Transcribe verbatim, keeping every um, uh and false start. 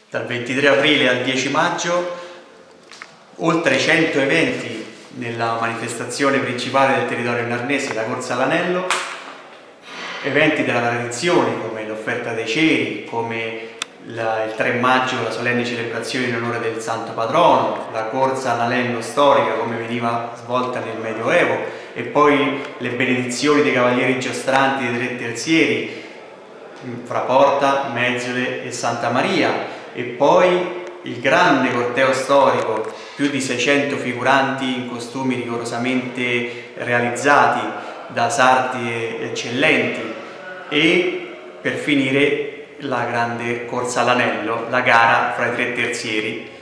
dal ventitré aprile al dieci maggio, oltre cento eventi nella manifestazione principale del territorio narnese, la Corsa all'Anello, eventi della tradizione come l'offerta dei ceri, come la, il tre maggio la solenne celebrazione in onore del santo patrono, la corsa all'anello storica come veniva svolta nel Medioevo, e poi le benedizioni dei cavalieri giostranti dei tre terzieri, fra Porta, Mezzole e Santa Maria, e poi il grande corteo storico, più di seicento figuranti in costumi rigorosamente realizzati da sarti eccellenti, e per finire la grande corsa all'anello, la gara fra i tre terzieri,